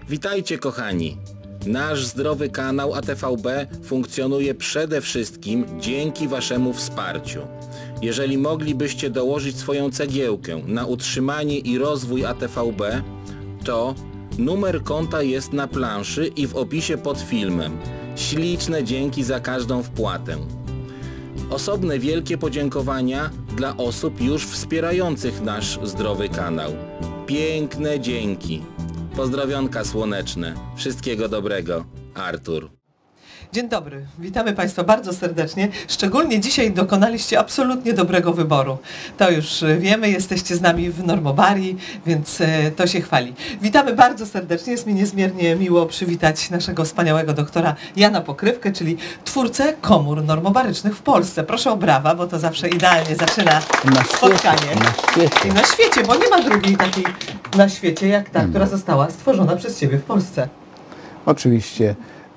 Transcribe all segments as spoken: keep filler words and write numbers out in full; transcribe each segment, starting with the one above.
Witajcie kochani! Nasz zdrowy kanał A T V B funkcjonuje przede wszystkim dzięki Waszemu wsparciu. Jeżeli moglibyście dołożyć swoją cegiełkę na utrzymanie i rozwój A T V B, to numer konta jest na planszy i w opisie pod filmem. Śliczne dzięki za każdą wpłatę. Osobne wielkie podziękowania dla osób już wspierających nasz zdrowy kanał. Piękne dzięki. Pozdrowionka słoneczne. Wszystkiego dobrego. Artur. Dzień dobry, witamy Państwa bardzo serdecznie. Szczególnie dzisiaj dokonaliście absolutnie dobrego wyboru. To już wiemy, jesteście z nami w Normobarii, więc to się chwali. Witamy bardzo serdecznie, jest mi niezmiernie miło przywitać naszego wspaniałego doktora Jana Pokrywkę, czyli twórcę komór normobarycznych w Polsce. Proszę o brawa, bo to zawsze idealnie zaczyna na spotkanie. Świecie, na świecie. I na świecie, bo nie ma drugiej takiej na świecie jak ta, która została stworzona przez Ciebie w Polsce. Oczywiście.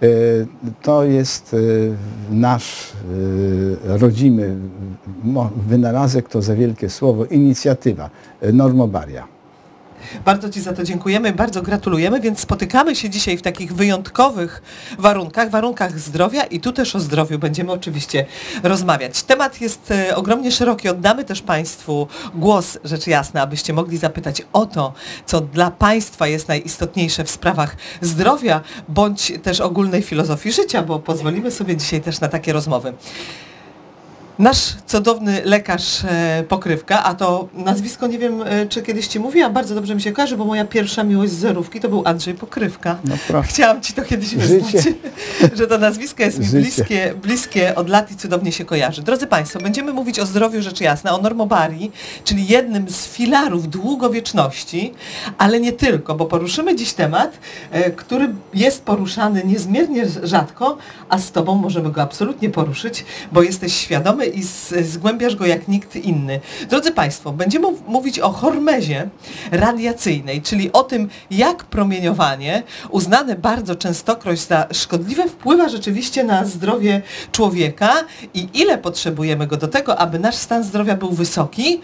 To jest nasz rodzimy wynalazek, to za wielkie słowo, inicjatywa Normobaria. Bardzo Ci za to dziękujemy, bardzo gratulujemy, więc spotykamy się dzisiaj w takich wyjątkowych warunkach, warunkach zdrowia i tu też o zdrowiu będziemy oczywiście rozmawiać. Temat jest e, ogromnie szeroki, oddamy też Państwu głos, rzecz jasna, abyście mogli zapytać o to, co dla Państwa jest najistotniejsze w sprawach zdrowia, bądź też ogólnej filozofii życia, bo pozwolimy sobie dzisiaj też na takie rozmowy. Nasz cudowny lekarz e, Pokrywka, a to nazwisko nie wiem, e, czy kiedyś Ci mówiłam, bardzo dobrze mi się kojarzy, bo moja pierwsza miłość z zerówki to był Andrzej Pokrywka. No Chciałam Ci to kiedyś wyznać, że to nazwisko jest mi bliskie, bliskie od lat i cudownie się kojarzy. Drodzy Państwo, będziemy mówić o zdrowiu, rzecz jasna, o normobarii, czyli jednym z filarów długowieczności, ale nie tylko, bo poruszymy dziś temat, e, który jest poruszany niezmiernie rzadko, a z Tobą możemy go absolutnie poruszyć, bo jesteś świadomy i zgłębiasz go jak nikt inny. Drodzy Państwo, będziemy mówić o hormezie radiacyjnej, czyli o tym, jak promieniowanie, uznane bardzo częstokroć za szkodliwe, wpływa rzeczywiście na zdrowie człowieka i ile potrzebujemy go do tego, aby nasz stan zdrowia był wysoki,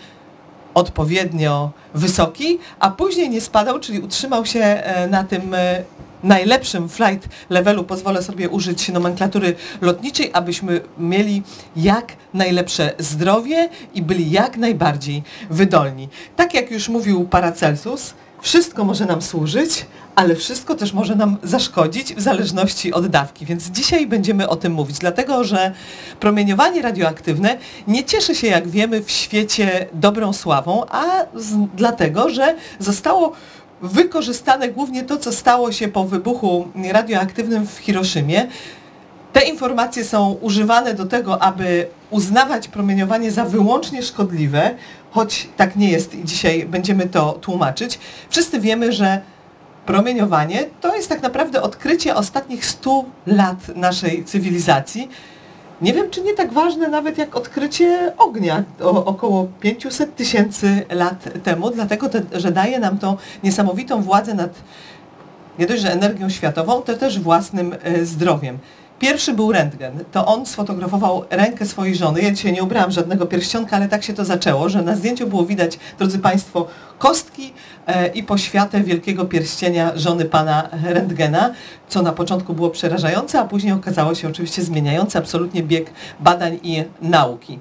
odpowiednio wysoki, a później nie spadał, czyli utrzymał się na tym najlepszym flight levelu, pozwolę sobie użyć nomenklatury lotniczej, abyśmy mieli jak najlepsze zdrowie i byli jak najbardziej wydolni. Tak jak już mówił Paracelsus, wszystko może nam służyć, ale wszystko też może nam zaszkodzić w zależności od dawki. Więc dzisiaj będziemy o tym mówić, dlatego że promieniowanie radioaktywne nie cieszy się, jak wiemy, w świecie dobrą sławą, a z, dlatego, że zostało wykorzystane głównie to, co stało się po wybuchu radioaktywnym w Hiroszimie. Te informacje są używane do tego, aby uznawać promieniowanie za wyłącznie szkodliwe, choć tak nie jest i dzisiaj będziemy to tłumaczyć. Wszyscy wiemy, że promieniowanie to jest tak naprawdę odkrycie ostatnich stu lat naszej cywilizacji. Nie wiem, czy nie tak ważne nawet jak odkrycie ognia o, około pięćset tysięcy lat temu, dlatego te, że daje nam to niesamowitą władzę nad nie dość, że energią światową, to też własnym e, zdrowiem. Pierwszy był rentgen. To on sfotografował rękę swojej żony. Ja dzisiaj nie ubrałam żadnego pierścionka, ale tak się to zaczęło, że na zdjęciu było widać, drodzy Państwo, kostki e, i poświatę wielkiego pierścienia żony pana Rentgena, co na początku było przerażające, a później okazało się oczywiście zmieniające absolutnie bieg badań i nauki.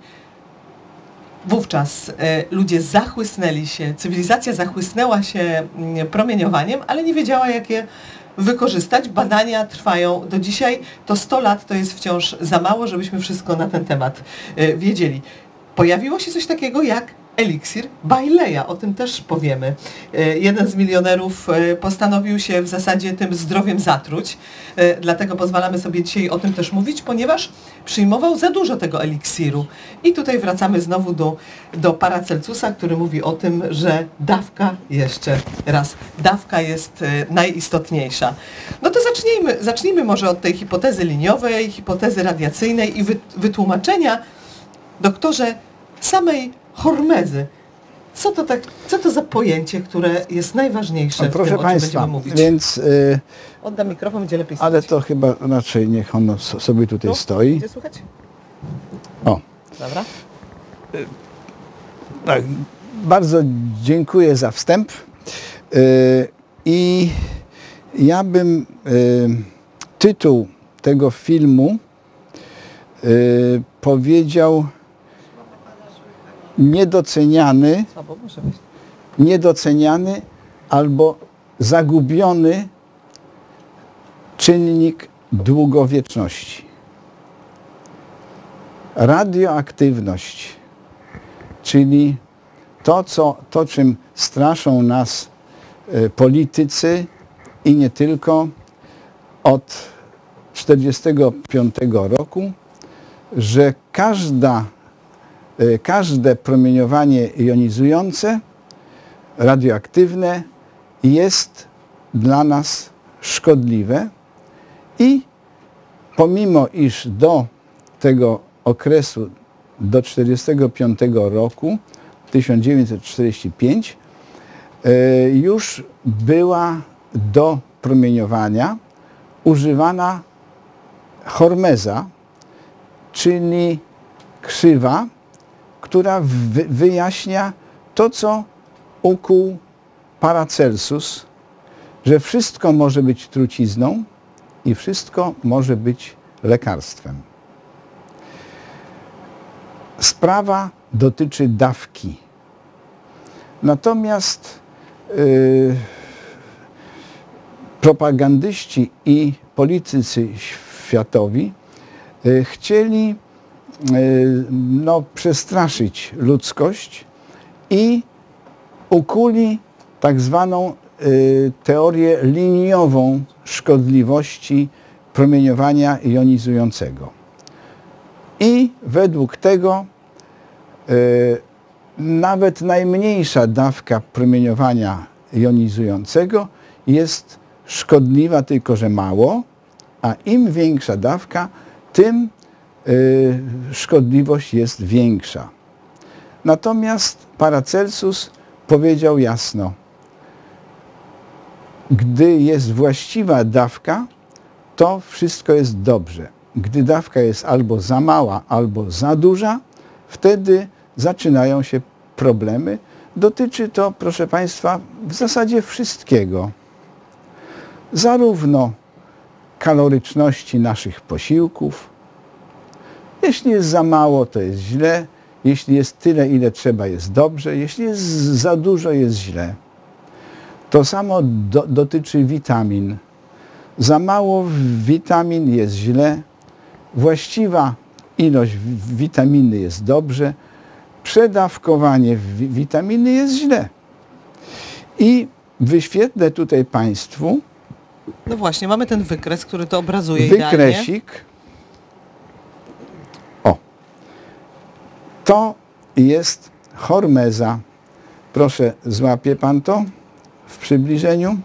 Wówczas e, ludzie zachłysnęli się, cywilizacja zachłysnęła się m, promieniowaniem, ale nie wiedziała, jak je wykorzystać. Badania trwają do dzisiaj. To sto lat to jest wciąż za mało, żebyśmy wszystko na ten temat e, wiedzieli. Pojawiło się coś takiego jak eliksir Baileya, o tym też powiemy. E, jeden z milionerów e, postanowił się w zasadzie tym zdrowiem zatruć, e, dlatego pozwalamy sobie dzisiaj o tym też mówić, ponieważ przyjmował za dużo tego eliksiru. I tutaj wracamy znowu do, do Paracelsusa, który mówi o tym, że dawka, jeszcze raz, dawka jest e, najistotniejsza. No to zacznijmy, zacznijmy może od tej hipotezy liniowej, hipotezy radiacyjnej i wy, wytłumaczenia, doktorze, samej hormezy. Co to, tak, co to za pojęcie, które jest najważniejsze no, w proszę tym, Państwa, o czym będziemy mówić? Więc, yy, Oddam mikrofon, będzie lepiej ale słuchać. to chyba raczej niech on sobie tutaj tu? stoi. Będzie słuchać? O. Dobra. Yy, tak, bardzo dziękuję za wstęp. Yy, I Ja bym y, tytuł tego filmu y, powiedział niedoceniany, Słabo może być. niedoceniany albo zagubiony czynnik długowieczności. Radioaktywność, czyli to, co, to czym straszą nas y, politycy i nie tylko od tysiąc dziewięćset czterdziestego piątego roku, że każda, y, każde promieniowanie jonizujące, radioaktywne jest dla nas szkodliwe i pomimo iż do tego okresu, do tysiąc dziewięćset czterdziestego piątego roku, tysiąc dziewięćset czterdziesty piąty, już była do promieniowania używana hormeza, czyli krzywa, która wy wyjaśnia to, co ukuł Paracelsus, że wszystko może być trucizną i wszystko może być lekarstwem. Sprawa dotyczy dawki. Natomiast yy, propagandyści i politycy światowi yy, chcieli yy, no, przestraszyć ludzkość i ukuli tak zwaną y, teorię liniową szkodliwości promieniowania jonizującego. I według tego y, nawet najmniejsza dawka promieniowania jonizującego jest szkodliwa, tylko że mało, a im większa dawka, tym y, szkodliwość jest większa. Natomiast Paracelsus powiedział jasno, gdy jest właściwa dawka, to wszystko jest dobrze. Gdy dawka jest albo za mała, albo za duża, wtedy zaczynają się problemy. Dotyczy to, proszę Państwa, w zasadzie wszystkiego. Zarówno kaloryczności naszych posiłków. Jeśli jest za mało, to jest źle. Jeśli jest tyle, ile trzeba, jest dobrze. Jeśli jest za dużo, jest źle. To samo do, dotyczy witamin. Za mało witamin jest źle. Właściwa ilość witaminy jest dobrze. Przedawkowanie witaminy jest źle. I wyświetlę tutaj Państwu No właśnie, mamy ten wykres, który to obrazuje idealnie. wykresik. O. To jest hormeza. Proszę, złapie Pan to w przybliżeniu.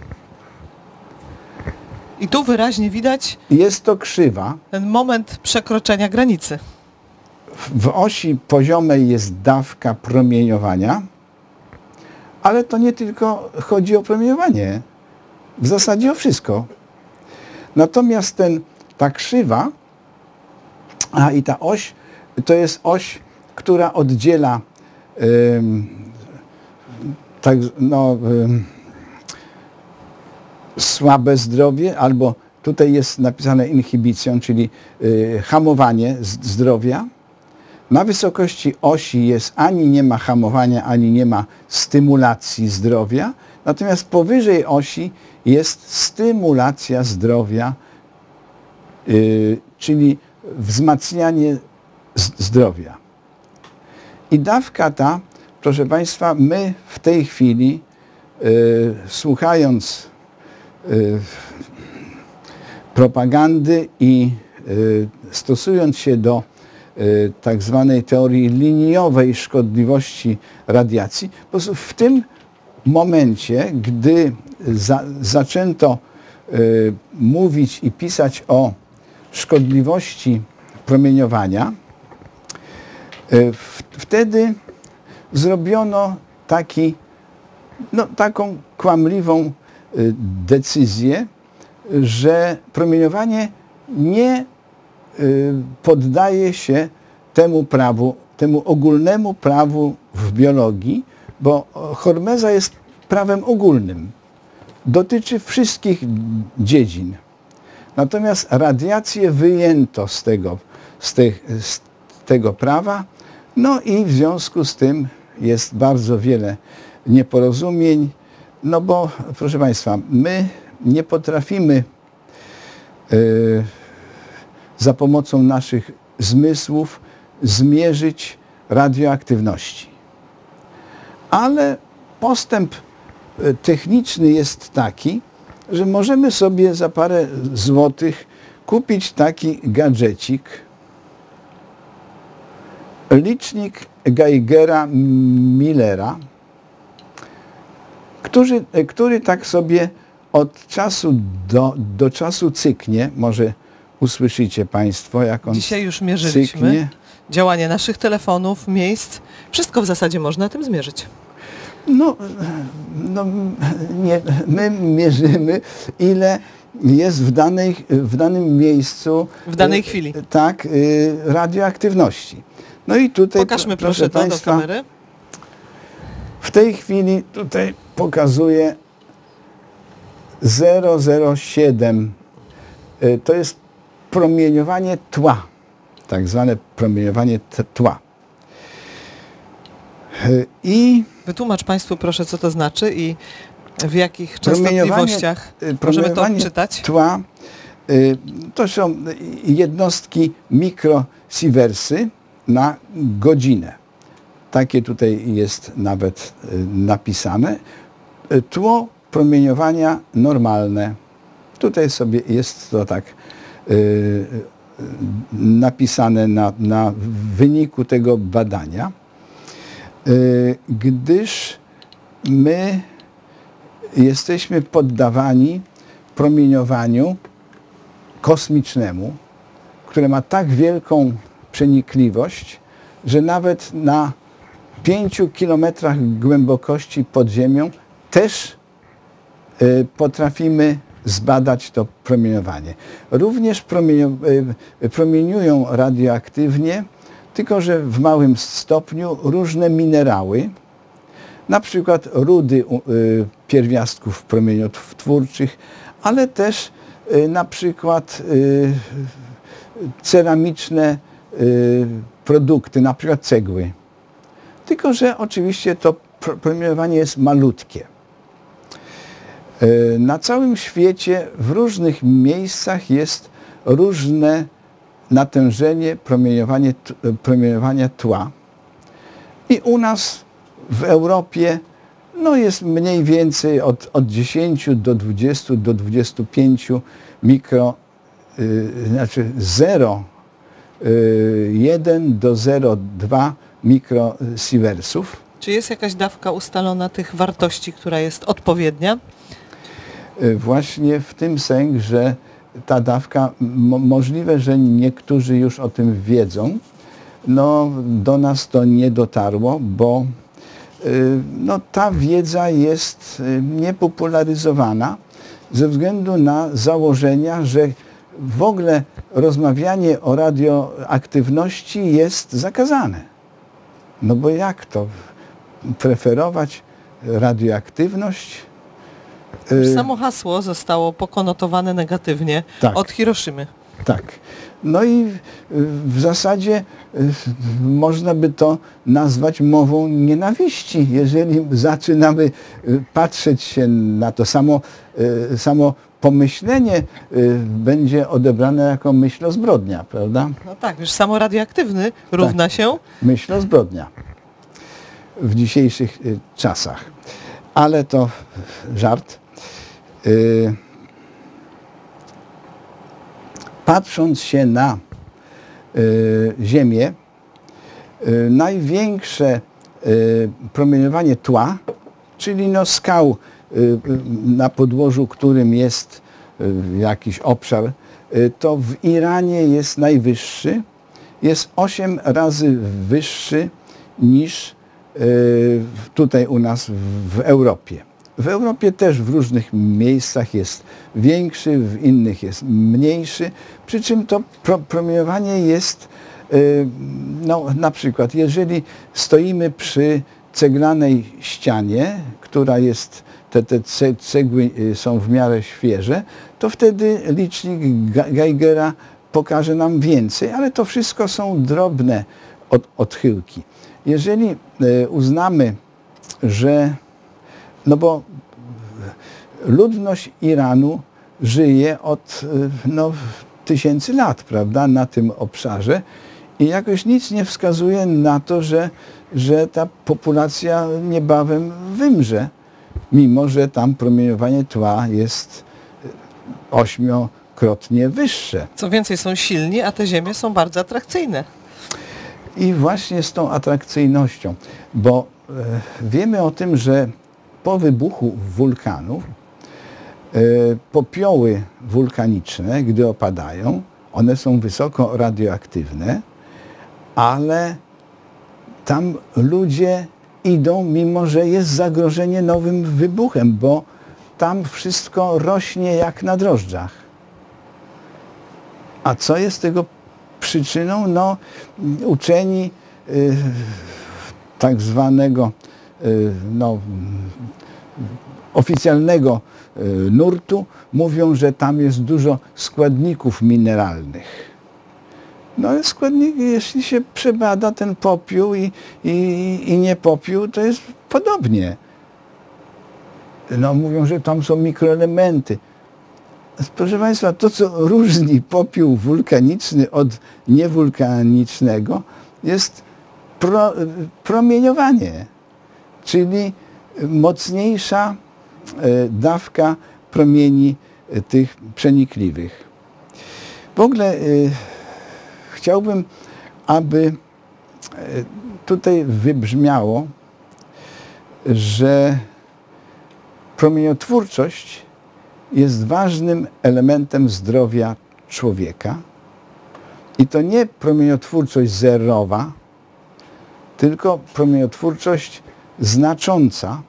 I tu wyraźnie widać Jest to krzywa. ten moment przekroczenia granicy. W osi poziomej jest dawka promieniowania, ale to nie tylko chodzi o promieniowanie. W zasadzie o wszystko. Natomiast ten, ta krzywa, a i ta oś, to jest oś, która oddziela ym, tak, no, ym, słabe zdrowie, albo tutaj jest napisane inhibicją, czyli y, hamowanie zdrowia. Na wysokości osi jest ani nie ma hamowania, ani nie ma stymulacji zdrowia, natomiast powyżej osi jest stymulacja zdrowia, yy, czyli wzmacnianie zdrowia. I dawka ta, proszę Państwa, my w tej chwili, yy, słuchając yy, propagandy i yy, stosując się do tak zwanej teorii liniowej szkodliwości radiacji, po prostu w tym momencie, gdy za, zaczęto y, mówić i pisać o szkodliwości promieniowania, y, w, wtedy zrobiono taki, no, taką kłamliwą y, decyzję, że promieniowanie nie poddaje się temu prawu, temu ogólnemu prawu w biologii, bo hormeza jest prawem ogólnym. dotyczy wszystkich dziedzin. Natomiast radiację wyjęto z tego, z, te, z tego prawa, no i w związku z tym jest bardzo wiele nieporozumień, no bo proszę Państwa, my nie potrafimy yy, za pomocą naszych zmysłów zmierzyć radioaktywności. Ale postęp techniczny jest taki, że możemy sobie za parę złotych kupić taki gadżecik, licznik Geigera-Millera, który, który tak sobie od czasu do, do czasu cyknie. Może usłyszycie Państwo, jak on Dzisiaj już mierzyliśmy cyknie. Działanie naszych telefonów, miejsc. Wszystko w zasadzie można tym zmierzyć. No, no nie, my mierzymy, ile jest w, danej, w danym miejscu, W danej chwili. tak, radioaktywności. No i tutaj, Pokażmy proszę proszę to Państwa, do kamery. w tej chwili tutaj pokazuje zero zero siedem. To jest promieniowanie tła, tak zwane promieniowanie tła. I Wytłumacz Państwu proszę, co to znaczy i w jakich częstotliwościach możemy to odczytać. Tła to są jednostki mikrosiewersy na godzinę. Takie tutaj jest nawet napisane. Tło promieniowania normalne. Tutaj sobie jest to tak y, napisane na, na wyniku tego badania, y, gdyż my jesteśmy poddawani promieniowaniu kosmicznemu, które ma tak wielką przenikliwość, że nawet na pięciu kilometrach głębokości pod ziemią też y, potrafimy zbadać to promieniowanie. Również promienio, y, promieniują radioaktywnie, tylko że w małym stopniu różne minerały, na przykład rudy y, pierwiastków promieniotwórczych, ale też y, na przykład y, ceramiczne y, produkty, na przykład cegły. Tylko że oczywiście to promieniowanie jest malutkie. Na całym świecie w różnych miejscach jest różne natężenie promieniowanie, promieniowania tła. I u nas w Europie no jest mniej więcej od, od dziesięciu do dwudziestu do dwudziestu pięciu mikro, yy, znaczy zero przecinek jeden do zero przecinek dwa mikrosiewersów. Czy jest jakaś dawka ustalona tych wartości, która jest odpowiednia? Właśnie w tym sęk, że ta dawka, mo możliwe, że niektórzy już o tym wiedzą, no do nas to nie dotarło, bo y, no, ta wiedza jest niepopularyzowana ze względu na założenia, że w ogóle rozmawianie o radioaktywności jest zakazane. No bo jak to? Preferować radioaktywność? Samo hasło zostało pokonotowane negatywnie tak. od Hiroszymy. Tak. No i w zasadzie można by to nazwać mową nienawiści, jeżeli zaczynamy patrzeć się na to. Samo, samo pomyślenie będzie odebrane jako myślozbrodnia, prawda? No tak, już samo radioaktywny równa tak. się myślozbrodnia w dzisiejszych czasach. Ale to żart. Yy, patrząc się na yy, Ziemię, yy, największe yy, promieniowanie tła, czyli no skał yy, na podłożu, którym jest yy, jakiś obszar, yy, to w Iranie jest najwyższy, jest osiem razy wyższy niż yy, tutaj u nas w Europie. W Europie też w różnych miejscach jest większy, w innych jest mniejszy, przy czym to pro, promieniowanie jest, yy, no na przykład jeżeli stoimy przy ceglanej ścianie, która jest te, te cegły są w miarę świeże, to wtedy licznik Geigera pokaże nam więcej, ale to wszystko są drobne od, odchyłki. Jeżeli uznamy, że no bo ludność Iranu żyje od no, tysięcy lat, prawda, na tym obszarze i jakoś nic nie wskazuje na to, że, że ta populacja niebawem wymrze, mimo że tam promieniowanie tła jest ośmiokrotnie wyższe. Co więcej, są silni, a te ziemie są bardzo atrakcyjne. I właśnie z tą atrakcyjnością, bo e, wiemy o tym, że po wybuchu wulkanów e, popioły wulkaniczne, gdy opadają, one są wysoko radioaktywne, ale tam ludzie idą, mimo że jest zagrożenie nowym wybuchem, bo tam wszystko rośnie jak na drożdżach. A co jest tego przyczyną? No, uczeni y, tak zwanego y, no, oficjalnego y, nurtu mówią, że tam jest dużo składników mineralnych. No ale składniki, jeśli się przebada ten popiół i, i, i nie popiół, to jest podobnie. No mówią, że tam są mikroelementy. Proszę Państwa, to co różni popiół wulkaniczny od niewulkanicznego jest pro, promieniowanie, czyli mocniejsza dawka promieni tych przenikliwych. W ogóle y, chciałbym, aby tutaj wybrzmiało, że promieniotwórczość jest ważnym elementem zdrowia człowieka i to nie promieniotwórczość zerowa, tylko promieniotwórczość znacząca,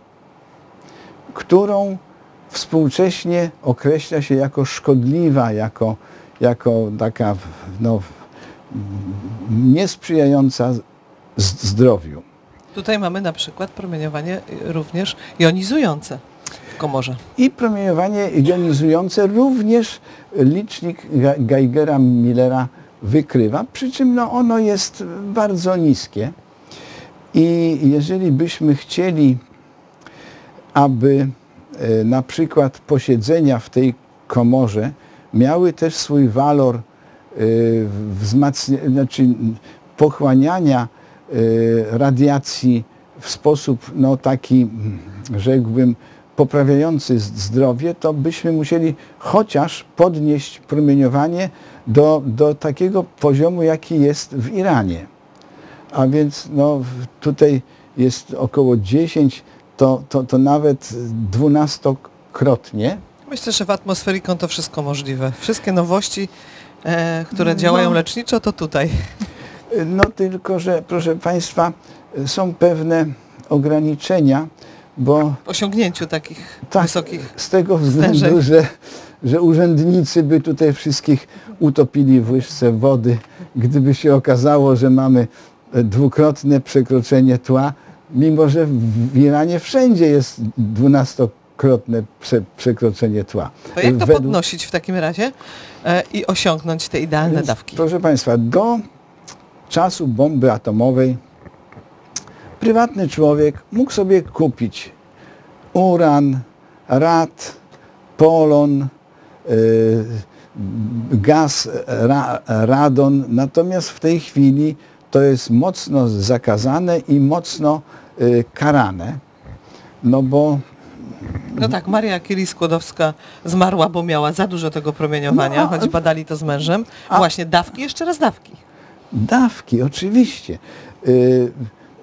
którą współcześnie określa się jako szkodliwa, jako, jako taka no, niesprzyjająca zdrowiu. Tutaj mamy na przykład promieniowanie również jonizujące w komorze. I promieniowanie jonizujące również licznik Geigera-Millera wykrywa, przy czym no ono jest bardzo niskie. I jeżeli byśmy chcieli, aby e, na przykład posiedzenia w tej komorze miały też swój walor e, wzmacniania, znaczy pochłaniania e, radiacji w sposób no, taki, rzekłbym, poprawiający zdrowie, to byśmy musieli chociaż podnieść promieniowanie do, do takiego poziomu, jaki jest w Iranie. A więc no, tutaj jest około dziesięć, to, to, to nawet dwunastokrotnie. Myślę, że w Atmosferikon to wszystko możliwe. Wszystkie nowości, e, które działają no, leczniczo, to tutaj. No tylko, że proszę Państwa, są pewne ograniczenia, bo W osiągnięciu takich tak, wysokich z tego względu, stężeń. że, że urzędnicy by tutaj wszystkich utopili w łyżce wody, gdyby się okazało, że mamy dwukrotne przekroczenie tła, mimo że w Iranie wszędzie jest dwunastokrotne prze, przekroczenie tła. To jak to Według... podnosić w takim razie e, i osiągnąć te idealne Więc, dawki? proszę Państwa, do czasu bomby atomowej prywatny człowiek mógł sobie kupić uran, rad, polon, y, gaz, ra, radon, natomiast w tej chwili to jest mocno zakazane i mocno y, karane, no bo... No tak, Maria Curie-Skłodowska zmarła, bo miała za dużo tego promieniowania, No, choć badali to z mężem. a- Właśnie dawki, jeszcze raz dawki. Dawki, oczywiście. Y, y,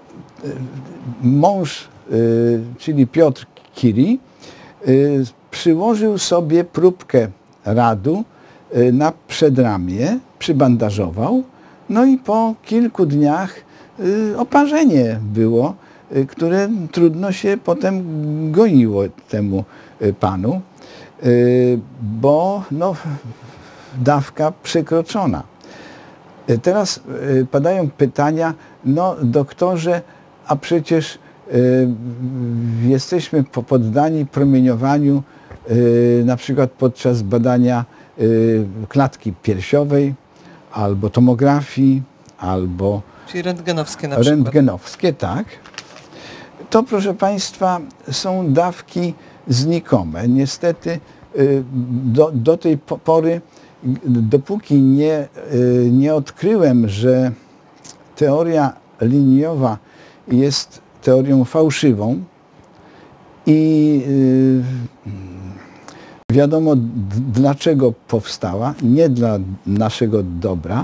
mąż, y, czyli Piotr Curie, y, przyłożył sobie próbkę radu y, na przedramię, przybandażował, no i po kilku dniach y, oparzenie było, y, które trudno się potem goiło temu y, panu, y, bo no, dawka przekroczona. Teraz padają pytania, no doktorze, a przecież jesteśmy poddani promieniowaniu na przykład podczas badania klatki piersiowej, albo tomografii, albo czyli rentgenowskie na przykład. Rentgenowskie, tak. To, proszę Państwa, są dawki znikome. Niestety do, do tej pory, dopóki nie, nie odkryłem, że teoria liniowa jest teorią fałszywą i wiadomo dlaczego powstała, nie dla naszego dobra,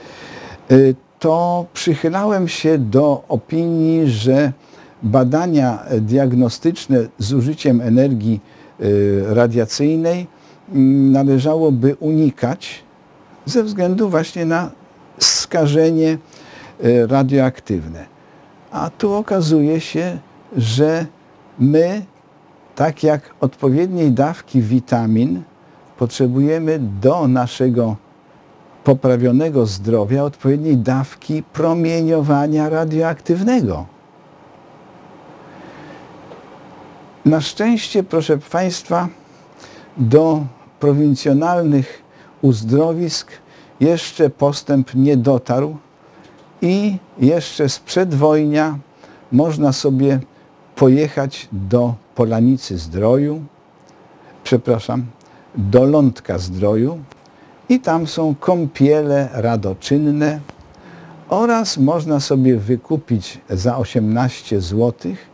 to przychylałem się do opinii, że badania diagnostyczne z użyciem energii radiacyjnej należałoby unikać ze względu właśnie na skażenie radioaktywne. A tu okazuje się, że my, tak jak odpowiedniej dawki witamin, potrzebujemy do naszego poprawionego zdrowia odpowiedniej dawki promieniowania radioaktywnego. Na szczęście, proszę Państwa, do prowincjonalnych uzdrowisk jeszcze postęp nie dotarł i jeszcze z przedwojnia można sobie pojechać do Polanicy Zdroju, przepraszam, do Lądka Zdroju i tam są kąpiele radoczynne oraz można sobie wykupić za osiemnaście złotych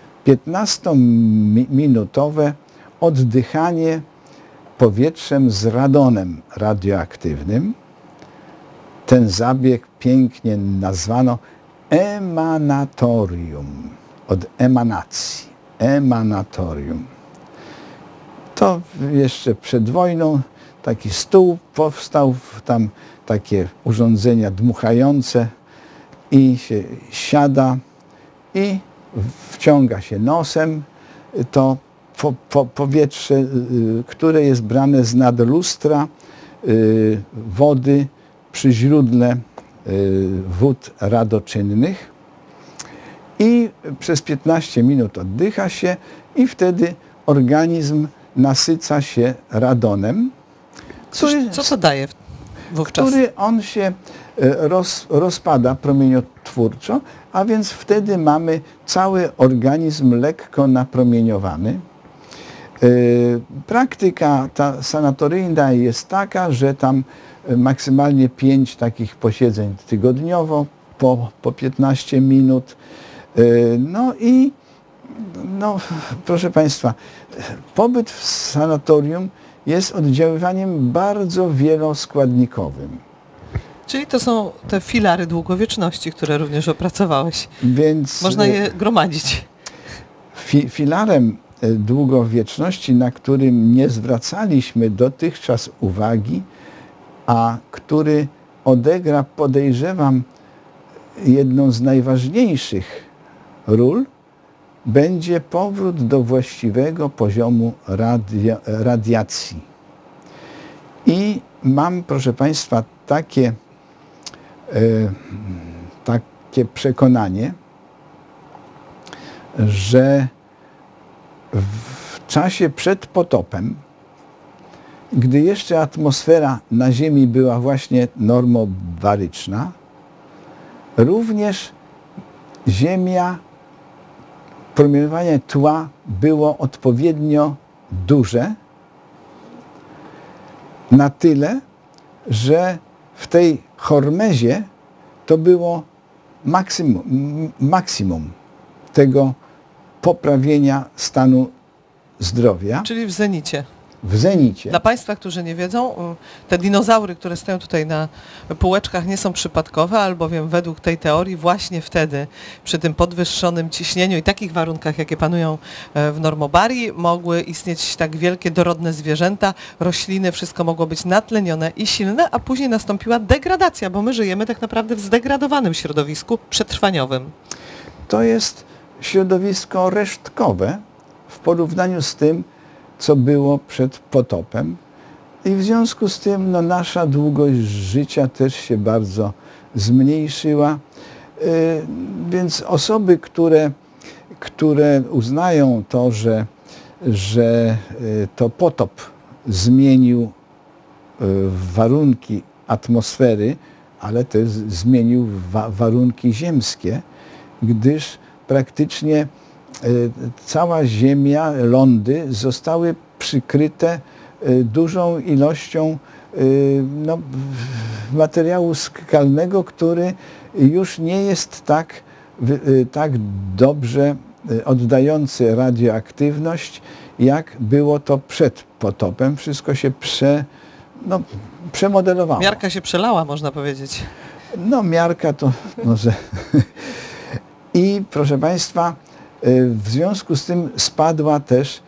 piętnastominutowe oddychanie powietrzem z radonem radioaktywnym. Ten zabieg pięknie nazwano emanatorium, od emanacji, emanatorium. To jeszcze przed wojną taki stół powstał, tam takie urządzenia dmuchające i się siada i wciąga się nosem to po, po, powietrze, które jest brane z nad lustra wody przy źródle wód radoczynnych i przez piętnaście minut oddycha się i wtedy organizm nasyca się radonem. Który, co to daje wówczas? Który on się roz, rozpada promieniotwórczo, a więc wtedy mamy cały organizm lekko napromieniowany. Praktyka ta sanatoryjna jest taka, że tam maksymalnie pięć takich posiedzeń tygodniowo po, po piętnaście minut. No i no, proszę Państwa, pobyt w sanatorium jest oddziaływaniem bardzo wieloskładnikowym. Czyli to są te filary długowieczności, które również opracowałeś. Więc można je gromadzić. Fi, filarem długowieczności, na którym nie zwracaliśmy dotychczas uwagi, a który odegra, podejrzewam, jedną z najważniejszych ról, będzie powrót do właściwego poziomu radia, radiacji. I mam, proszę Państwa, takie, e, takie przekonanie, że w czasie przed potopem, gdy jeszcze atmosfera na Ziemi była właśnie normobaryczna, również Ziemia, promieniowanie tła było odpowiednio duże, na tyle, że w tej hormezie to było maksimum, maksimum tego poprawienia stanu zdrowia. Czyli w zenicie. W zenicie. Dla Państwa, którzy nie wiedzą, te dinozaury, które stoją tutaj na półeczkach, nie są przypadkowe, albowiem według tej teorii właśnie wtedy, przy tym podwyższonym ciśnieniu i takich warunkach, jakie panują w Normobarii, mogły istnieć tak wielkie dorodne zwierzęta, rośliny, wszystko mogło być natlenione i silne, a później nastąpiła degradacja, bo my żyjemy tak naprawdę w zdegradowanym środowisku przetrwaniowym. To jest środowisko resztkowe w porównaniu z tym, co było przed potopem. I w związku z tym no, nasza długość życia też się bardzo zmniejszyła. Yy, więc osoby, które które uznają to, że, że to potop zmienił warunki atmosfery, ale też zmienił wa warunki ziemskie, gdyż praktycznie cała Ziemia, lądy zostały przykryte dużą ilością no, materiału skalnego, który już nie jest tak, tak dobrze oddający radioaktywność, jak było to przed potopem. Wszystko się prze, no, przemodelowało. Miarka się przelała, można powiedzieć. No miarka to może... I proszę Państwa, w związku z tym spadła też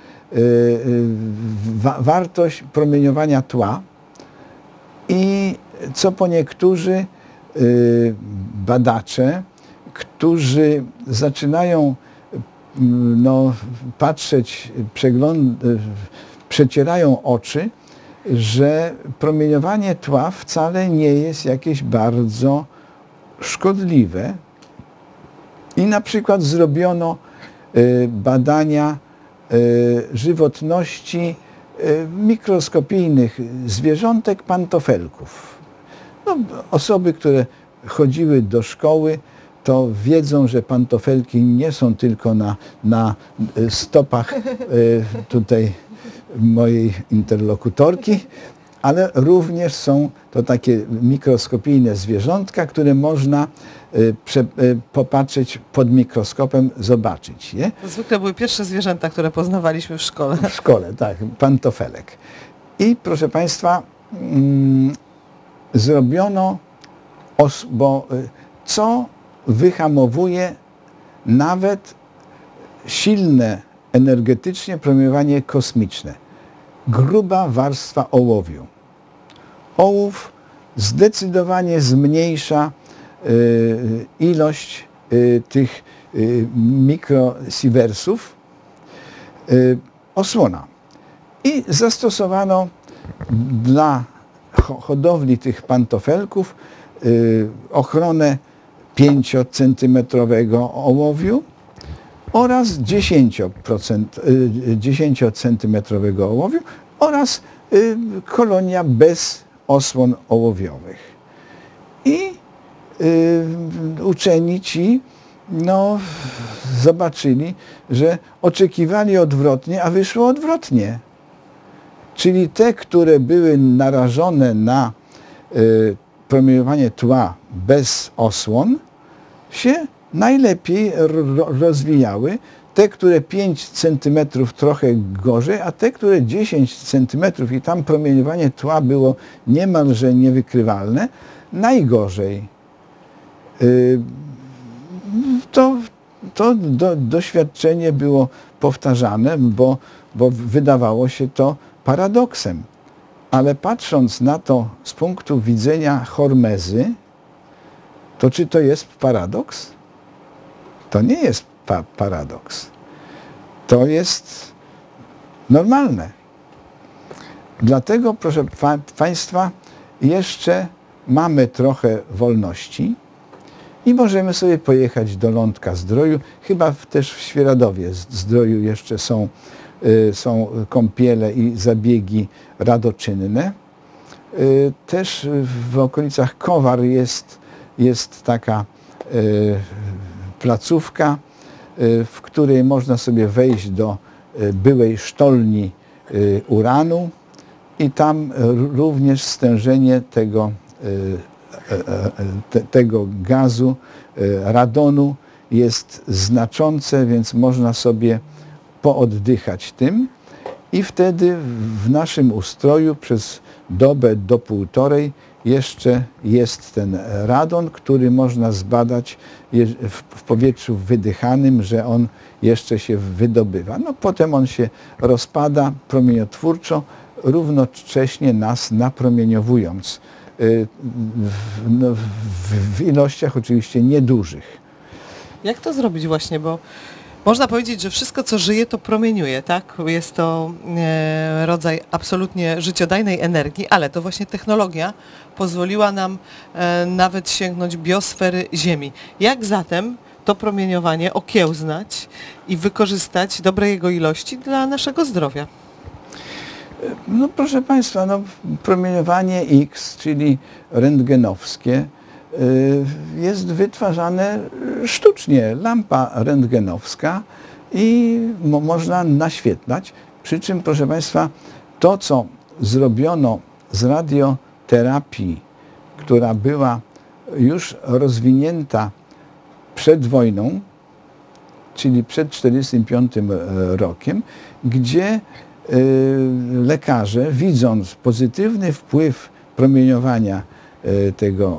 wa wartość promieniowania tła i co po niektórzy badacze, którzy zaczynają no, patrzeć, przegląd przecierają oczy, że promieniowanie tła wcale nie jest jakieś bardzo szkodliwe. I na przykład zrobiono y, badania y, żywotności y, mikroskopijnych zwierzątek pantofelków. No, osoby, które chodziły do szkoły, to wiedzą, że pantofelki nie są tylko na, na stopach y, tutaj mojej interlokutorki, ale również są to takie mikroskopijne zwierzątka, które można y, prze, y, popatrzeć pod mikroskopem, zobaczyć je. To zwykle były pierwsze zwierzęta, które poznawaliśmy w szkole. W szkole, tak, pantofelek. I proszę Państwa, mm, zrobiono, os, bo y, co wyhamowuje nawet silne energetycznie promieniowanie kosmiczne? Gruba warstwa ołowiu. Ołów zdecydowanie zmniejsza y, ilość y, tych y, mikrosiewersów. Y, osłona. I zastosowano dla hodowli tych pantofelków y, ochronę pięciocentymetrowego ołowiu oraz dziesięciocentymetrowego ołowiu oraz y, kolonia bez osłon ołowiowych. I y, uczeni ci no, zobaczyli, że oczekiwali odwrotnie, a wyszło odwrotnie. Czyli te, które były narażone na y, promieniowanie tła bez osłon, się najlepiej rozwijały. Te, które pięć centymetrów trochę gorzej, a te, które dziesięć centymetrów i tam promieniowanie tła było niemalże niewykrywalne, najgorzej. To, to do, doświadczenie było powtarzane, bo, bo wydawało się to paradoksem. Ale patrząc na to z punktu widzenia hormezy, to czy to jest paradoks? To nie jest pa paradoks. To jest normalne. Dlatego, proszę pa Państwa, jeszcze mamy trochę wolności i możemy sobie pojechać do Lądka Zdroju. Chyba też w Świeradowie Zdroju jeszcze są, y, są kąpiele i zabiegi radoczynne. Y, też w okolicach Kowar jest, jest taka y, placówka, w której można sobie wejść do byłej sztolni uranu i tam również stężenie tego, te, tego gazu, radonu jest znaczące, więc można sobie pooddychać tym i wtedy w naszym ustroju przez dobę do półtorej jeszcze jest ten radon, który można zbadać w powietrzu wydychanym, że on jeszcze się wydobywa. No potem on się rozpada promieniotwórczo, równocześnie nas napromieniowując. No, w ilościach oczywiście niedużych. Jak to zrobić właśnie, bo można powiedzieć, że wszystko, co żyje, to promieniuje, tak? Jest to e, rodzaj absolutnie życiodajnej energii, ale to właśnie technologia pozwoliła nam e, nawet sięgnąć biosfery Ziemi. Jak zatem to promieniowanie okiełznać i wykorzystać dobre jego ilości dla naszego zdrowia? No proszę Państwa, no, promieniowanie X, czyli rentgenowskie, jest wytwarzane sztucznie. Lampa rentgenowska i mo można naświetlać. Przy czym, proszę Państwa, to co zrobiono z radioterapii, która była już rozwinięta przed wojną, czyli przed tysiąc dziewięćset czterdziestym piątym rokiem, gdzie lekarze, widząc pozytywny wpływ promieniowania tego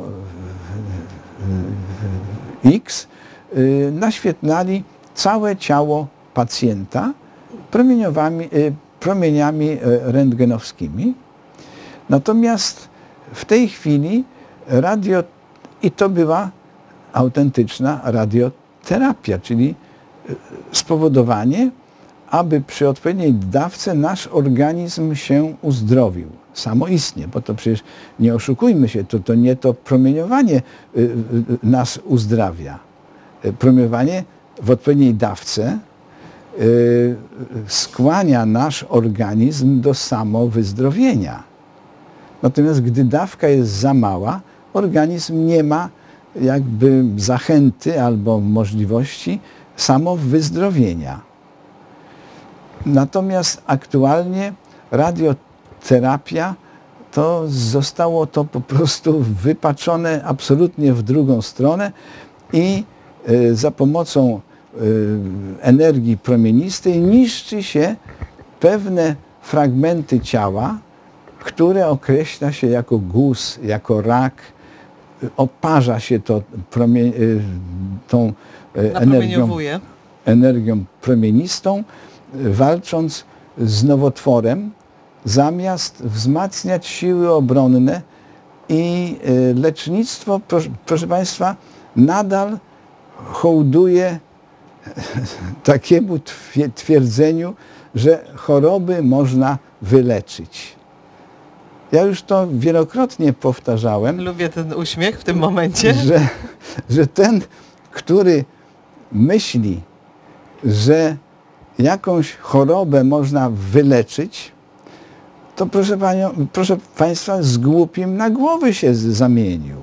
X, naświetlali całe ciało pacjenta promieniowami, promieniami rentgenowskimi. Natomiast w tej chwili radio, i to była autentyczna radioterapia, czyli spowodowanie, aby przy odpowiedniej dawce nasz organizm się uzdrowił. Samoistnie, bo to przecież nie oszukujmy się, to, to nie to promieniowanie y, y, nas uzdrawia. Promieniowanie w odpowiedniej dawce y, skłania nasz organizm do samowyzdrowienia. Natomiast gdy dawka jest za mała, organizm nie ma jakby zachęty albo możliwości samowyzdrowienia. Natomiast aktualnie radioterapia to zostało to po prostu wypaczone absolutnie w drugą stronę i y, za pomocą y, energii promienistej niszczy się pewne fragmenty ciała, które określa się jako guz, jako rak. Oparza się to promie, y, tą y, energią, energią promienistą, walcząc z nowotworem, zamiast wzmacniać siły obronne i lecznictwo, proszę, proszę Państwa, nadal hołduje takiemu twierdzeniu, że choroby można wyleczyć. Ja już to wielokrotnie powtarzałem. Lubię ten uśmiech w tym momencie. Że, że ten, który myśli, że jakąś chorobę można wyleczyć, to proszę, panią, proszę Państwa, z głupim na głowy się zamienił.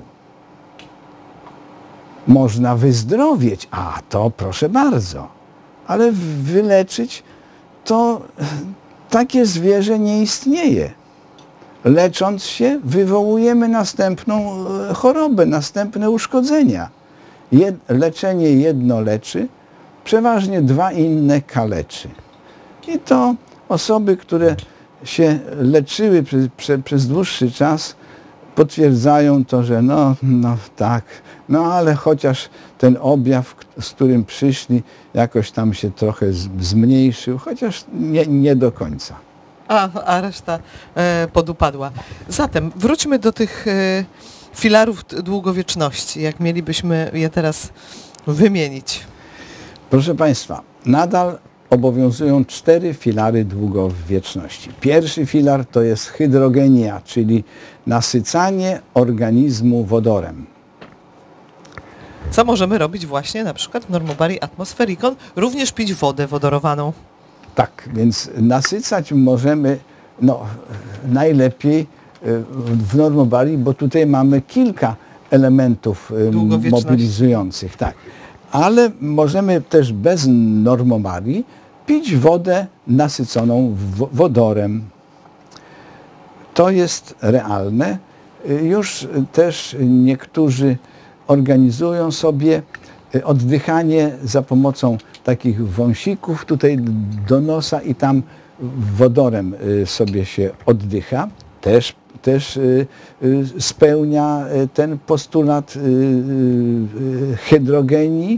Można wyzdrowieć, a to proszę bardzo, ale wyleczyć to takie zwierzę nie istnieje. Lecząc się, wywołujemy następną chorobę, następne uszkodzenia. Jed, leczenie jedno leczy, przeważnie dwa inne kaleczy. I to osoby, które się leczyły przez, przez, przez dłuższy czas, potwierdzają to, że no, no tak, no ale chociaż ten objaw, z którym przyszli, jakoś tam się trochę zmniejszył, chociaż nie, nie do końca. A, a reszta e, podupadła. Zatem wróćmy do tych e, filarów długowieczności, jak mielibyśmy je teraz wymienić. Proszę Państwa, nadal obowiązują cztery filary długowieczności. Pierwszy filar to jest hydrogenia, czyli nasycanie organizmu wodorem. Co możemy robić właśnie na przykład w Normobarii Atmosfericon? Również pić wodę wodorowaną. Tak, więc nasycać możemy no, najlepiej w Normobarii, bo tutaj mamy kilka elementów mobilizujących. Tak. Ale możemy też bez Normobarii pić wodę nasyconą wodorem. To jest realne. Już też niektórzy organizują sobie oddychanie za pomocą takich wąsików tutaj do nosa i tam wodorem sobie się oddycha. Też, też spełnia ten postulat hydrogenii.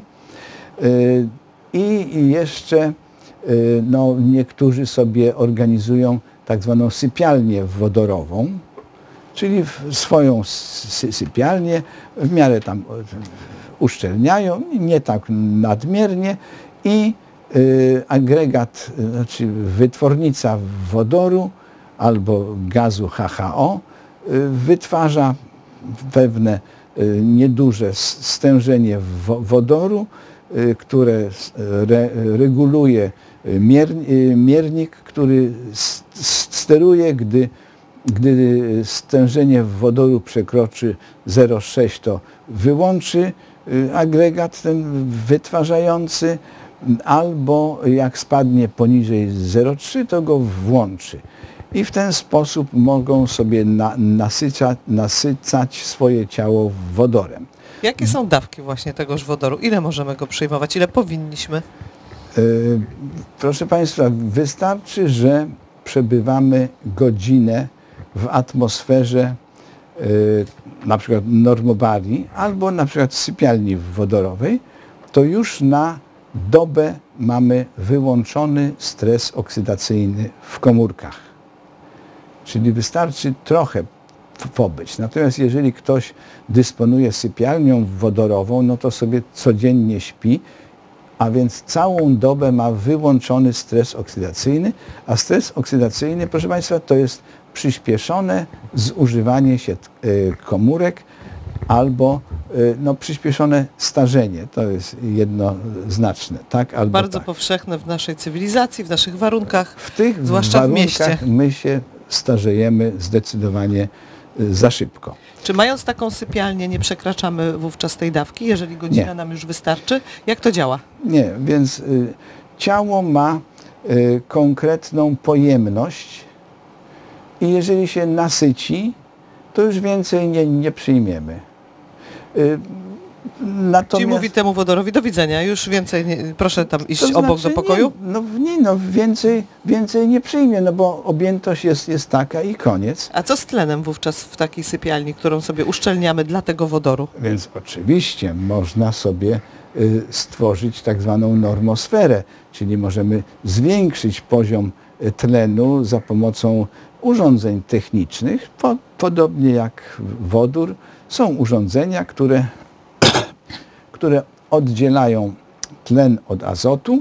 I jeszcze no, niektórzy sobie organizują tak zwaną sypialnię wodorową, czyli swoją sypialnię w miarę tam uszczelniają, nie tak nadmiernie i agregat, znaczy wytwornica wodoru albo gazu H H O wytwarza pewne nieduże stężenie wodoru, y, które s- re, reguluje mier, y, miernik, który s- s- steruje, gdy, gdy stężenie wodoru przekroczy zero przecinek sześć, to wyłączy y, agregat ten wytwarzający, albo jak spadnie poniżej zero przecinek trzy, to go włączy. I w ten sposób mogą sobie na, nasycać, nasycać swoje ciało wodorem. Jakie są dawki właśnie tegoż wodoru? Ile możemy go przyjmować? Ile powinniśmy? Y, Proszę Państwa, wystarczy, że przebywamy godzinę w atmosferze y, na przykład normobarii albo na przykład sypialni wodorowej, to już na dobę mamy wyłączony stres oksydacyjny w komórkach. Czyli wystarczy trochę p- pobyć. Natomiast jeżeli ktoś dysponuje sypialnią wodorową, no to sobie codziennie śpi, a więc całą dobę ma wyłączony stres oksydacyjny, a stres oksydacyjny, proszę Państwa, to jest przyspieszone zużywanie się y, komórek albo y, no, przyspieszone starzenie. To jest jednoznaczne, tak? Albo Bardzo tak. powszechne w naszej cywilizacji, w naszych warunkach, W tych zwłaszcza w warunkach mieście. my się starzejemy zdecydowanie y, za szybko. Czy mając taką sypialnię nie przekraczamy wówczas tej dawki, jeżeli godzina Nie. nam już wystarczy? Jak to działa? Nie, więc y, ciało ma y, konkretną pojemność i jeżeli się nasyci, to już więcej nie, nie przyjmiemy. Y, natomiast, Czyli mówi temu wodorowi do widzenia, już więcej, nie, proszę tam iść to obok znaczy do pokoju? Nie, no nie, no więcej, więcej nie przyjmie, no bo objętość jest, jest taka i koniec. A co z tlenem wówczas w takiej sypialni, którą sobie uszczelniamy dla tego wodoru? Więc oczywiście można sobie y, stworzyć tak zwaną normosferę, czyli możemy zwiększyć poziom y, tlenu za pomocą urządzeń technicznych. Po, podobnie jak wodór, są urządzenia, które, które oddzielają tlen od azotu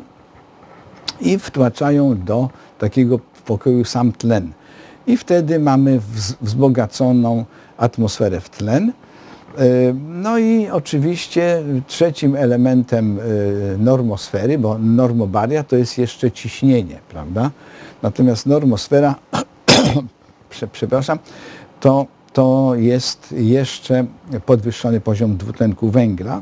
i wtłaczają do takiego pokoju sam tlen. I wtedy mamy wz- wzbogaconą atmosferę w tlen. Y, No i oczywiście trzecim elementem y, normosfery, bo normobaria to jest jeszcze ciśnienie, prawda? Natomiast normosfera, prze, przepraszam, to, to jest jeszcze podwyższony poziom dwutlenku węgla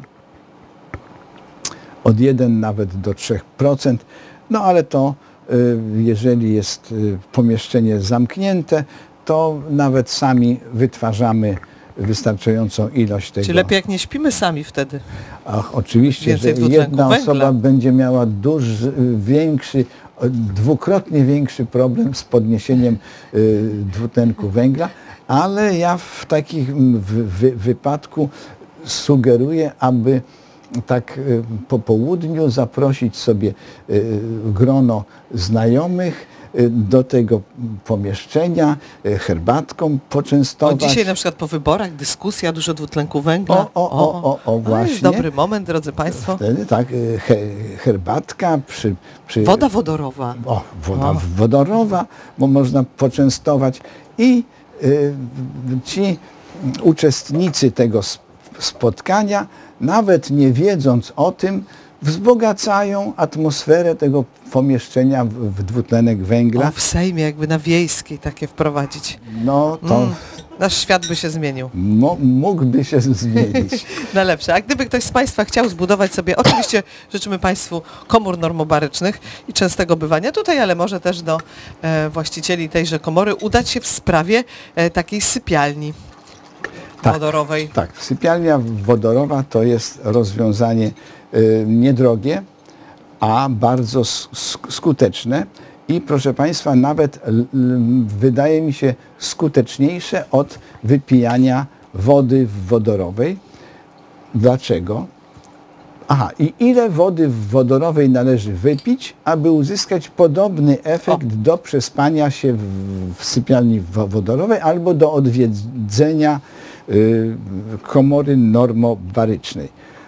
od jeden nawet do trzech procent. No ale to y, jeżeli jest y, pomieszczenie zamknięte, to nawet sami wytwarzamy wystającą ilość tego. Czy lepiej jak nie śpimy sami wtedy? Ach, oczywiście, Więcej że dwutlenku jedna węgla. osoba będzie miała duży, większy, dwukrotnie większy problem z podniesieniem y, dwutlenku węgla, ale ja w takim wy, wy, wypadku sugeruję, aby tak y, po południu zaprosić sobie y, grono znajomych y, do tego pomieszczenia, y, herbatką O, poczęstować. dzisiaj na przykład po wyborach dyskusja, dużo dwutlenku węgla. O, o, o, o, o, To jest właśnie. dobry moment, drodzy Państwo. Wtedy tak, y, he, herbatka przy, przy... Woda wodorowa. O, woda O. wodorowa, bo można poczęstować i y, ci uczestnicy tego sp- spotkania, nawet nie wiedząc o tym, wzbogacają atmosferę tego pomieszczenia w, w dwutlenek węgla. O, w Sejmie jakby na Wiejskiej takie wprowadzić. No to Mm, nasz świat by się zmienił mo, mógłby się zmienić. na lepsze. A gdyby ktoś z Państwa chciał zbudować sobie, oczywiście życzymy Państwu komór normobarycznych i częstego bywania tutaj, ale może też do e, właścicieli tejże komory udać się w sprawie e, takiej sypialni Tak. wodorowej. Tak, sypialnia wodorowa to jest rozwiązanie y, niedrogie, a bardzo s- sk- skuteczne i proszę Państwa nawet l, l, wydaje mi się skuteczniejsze od wypijania wody wodorowej. Dlaczego? Aha, i ile wody wodorowej należy wypić, aby uzyskać podobny efekt do przespania się w, w sypialni wo- wodorowej albo do odwiedzenia y, komory normobarycznej.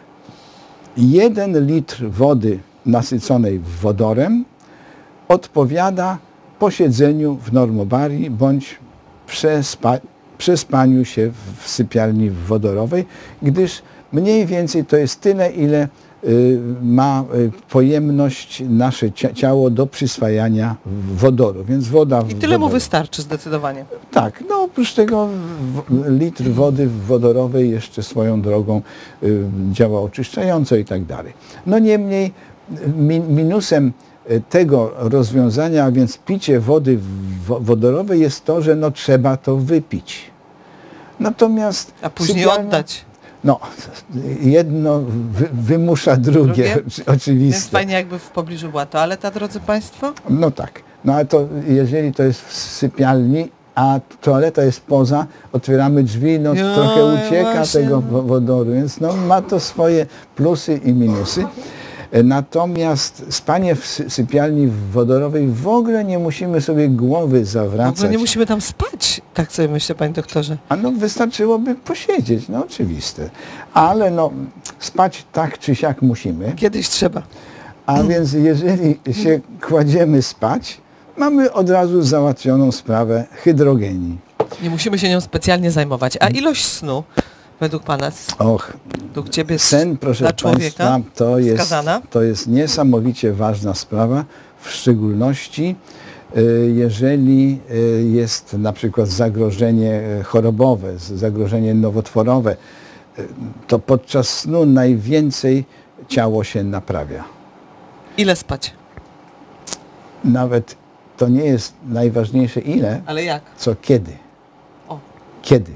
Jeden litr wody nasyconej wodorem odpowiada posiedzeniu w normobarii bądź przespa, przespaniu się w sypialni wodorowej, gdyż mniej więcej to jest tyle, ile y, ma y, pojemność nasze ciało do przyswajania wodoru, więc woda... I tyle mu wodoru. wystarczy zdecydowanie. Tak, no oprócz tego w, litr wody wodorowej jeszcze swoją drogą y, działa oczyszczająco i tak dalej. No niemniej mi, minusem tego rozwiązania, a więc picie wody wodorowej jest to, że no trzeba to wypić. Natomiast A później sypialnia, oddać. No, jedno wy, wymusza drugie, Drugie? oczywiste. Więc fajnie jakby w pobliżu była toaleta, drodzy Państwo. No tak. No ale to jeżeli to jest w sypialni, a toaleta jest poza, otwieramy drzwi, no Jo, trochę ucieka właśnie. tego wodoru, więc no ma to swoje plusy i minusy. Natomiast spanie w sypialni wodorowej w ogóle nie musimy sobie głowy W zawracać. ogóle nie musimy tam spać, tak sobie myślę, panie doktorze. A no wystarczyłoby posiedzieć, no oczywiste. Ale no spać tak czy siak musimy. Kiedyś trzeba. A więc jeżeli się kładziemy spać, mamy od razu załatwioną sprawę hydrogenii. Nie musimy się nią specjalnie zajmować. A ilość snu, według pana, Och, według ciebie sen, proszę dla człowieka Państwa, to jest, wskazana? to jest niesamowicie ważna sprawa, w szczególności y, jeżeli y, jest na przykład zagrożenie chorobowe, zagrożenie nowotworowe, y, to podczas snu najwięcej ciało się naprawia. Ile spać? Nawet to nie jest najważniejsze ile, Ale jak? co kiedy. O. Kiedy?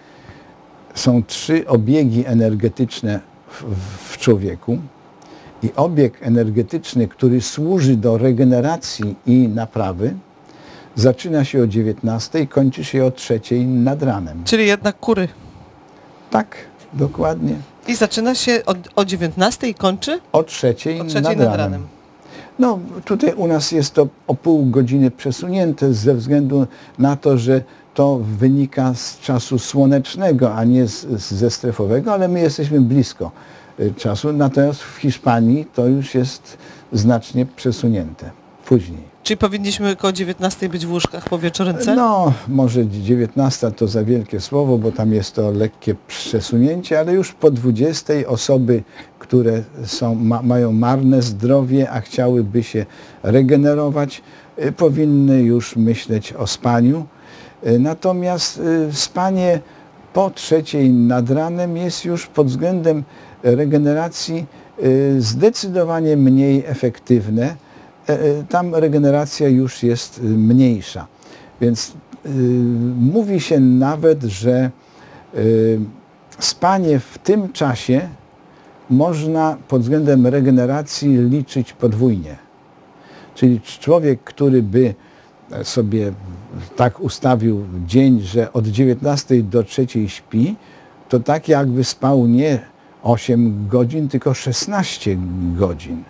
Są trzy obiegi energetyczne w, w człowieku i obieg energetyczny, który służy do regeneracji i naprawy, zaczyna się o dziewiętnastej, kończy się o trzeciej nad ranem. Czyli jednak kury. Tak, dokładnie. I zaczyna się od, o dziewiętnastej i kończy? O trzeciej, O trzeciej nad, nad ranem. ranem. No tutaj u nas jest to o pół godziny przesunięte ze względu na to, że to wynika z czasu słonecznego, a nie z, z, ze strefowego, ale my jesteśmy blisko y, czasu, natomiast w Hiszpanii to już jest znacznie przesunięte później. Czyli powinniśmy koło dziewiętnastej być w łóżkach po wieczorynce? No, może dziewiętnasta to za wielkie słowo, bo tam jest to lekkie przesunięcie, ale już po dwudziestej osoby, które są, ma, mają marne zdrowie, a chciałyby się regenerować, y, powinny już myśleć o spaniu. Y, natomiast y, spanie po trzeciej nad ranem jest już pod względem regeneracji y, zdecydowanie mniej efektywne. Tam regeneracja już jest mniejsza. Więc y, mówi się nawet, że y, spanie w tym czasie można pod względem regeneracji liczyć podwójnie. Czyli człowiek, który by sobie tak ustawił dzień, że od dziewiętnastej do trzeciej śpi, to tak jakby spał nie osiem godzin, tylko szesnaście godzin.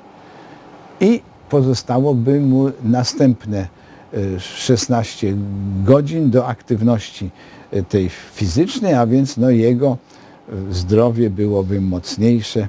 I pozostałoby mu następne szesnaście godzin do aktywności tej fizycznej, a więc no jego zdrowie byłoby mocniejsze.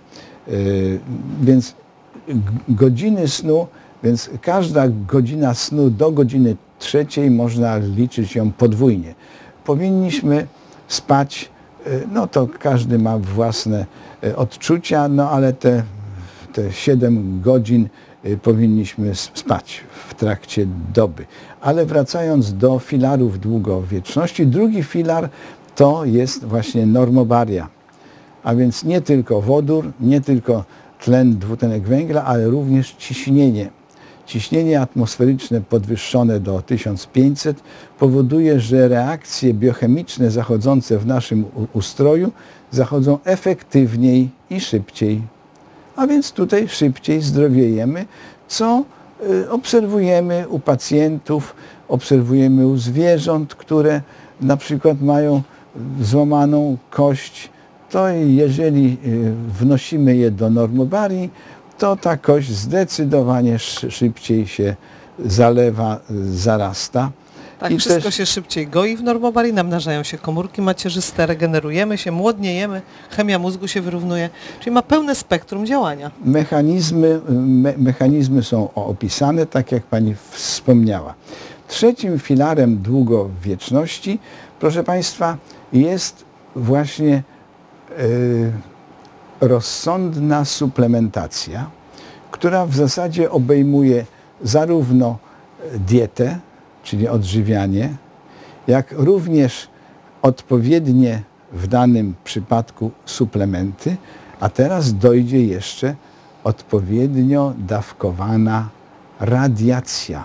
Więc godziny snu, więc każda godzina snu do godziny trzeciej można liczyć ją podwójnie. Powinniśmy spać, no to każdy ma własne odczucia, no ale te, te siedem godzin powinniśmy spać w trakcie doby. Ale wracając do filarów długowieczności, drugi filar to jest właśnie normobaria. A więc nie tylko wodór, nie tylko tlen, dwutlenek węgla, ale również ciśnienie. Ciśnienie atmosferyczne podwyższone do tysiąc pięćset powoduje, że reakcje biochemiczne zachodzące w naszym ustroju zachodzą efektywniej i szybciej. A więc tutaj szybciej zdrowiejemy, co obserwujemy u pacjentów, obserwujemy u zwierząt, które na przykład mają złamaną kość, to jeżeli wnosimy je do normobarii, to ta kość zdecydowanie szybciej się zalewa, zarasta. Tak, I wszystko też się szybciej goi w normobarii, namnażają się komórki macierzyste, regenerujemy się, młodniejemy, chemia mózgu się wyrównuje, czyli ma pełne spektrum działania. Mechanizmy, me, mechanizmy są opisane, tak jak Pani wspomniała. Trzecim filarem długowieczności, proszę Państwa, jest właśnie yy, rozsądna suplementacja, która w zasadzie obejmuje zarówno dietę, czyli odżywianie, jak również odpowiednie w danym przypadku suplementy, a teraz dojdzie jeszcze odpowiednio dawkowana radiacja,